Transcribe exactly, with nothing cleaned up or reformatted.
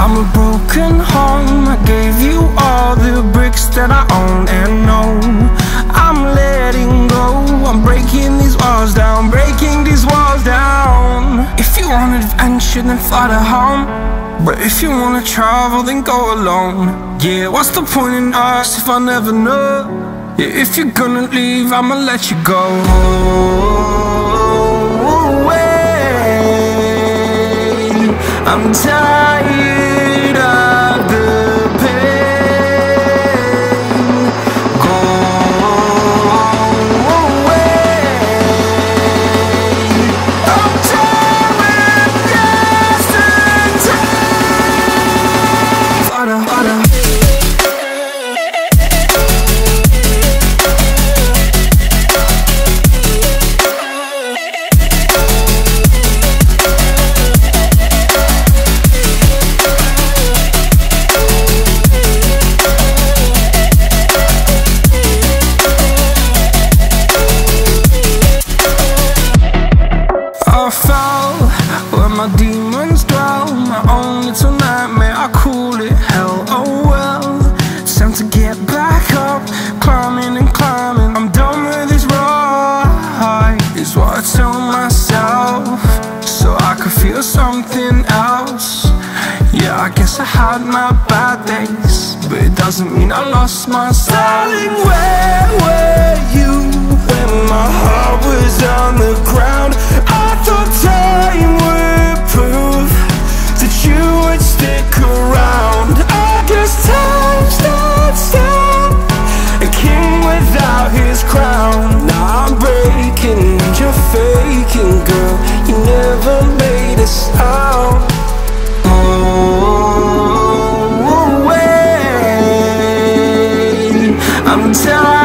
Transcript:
I'm a broken home. I gave you all the bricks that I own and know. I'm letting go. I'm breaking these walls down, breaking these walls down. If you want adventure, then fly to home. But if you wanna travel, then go alone. Yeah, what's the point in us if I never know? Yeah, if you're gonna leave, I'ma let you go. I'm tired of the pain. Go away. I'm tired with yesterday. Flutter, flutter. I fell where my demons dwell. My own little nightmare, I call it hell. Oh well, it's time to get back up. Climbing and climbing, I'm done with this ride, is what I tell myself, so I could feel something else. Yeah, I guess I had my bad days, but it doesn't mean I lost my style. Darling, where were you when my heart was on the ground? I thought time would prove that you would stick around. I guess time stood still, a king without his crown. Now I'm breaking, you're faking, girl. You never made a sound. Oh, wait, I'm tired.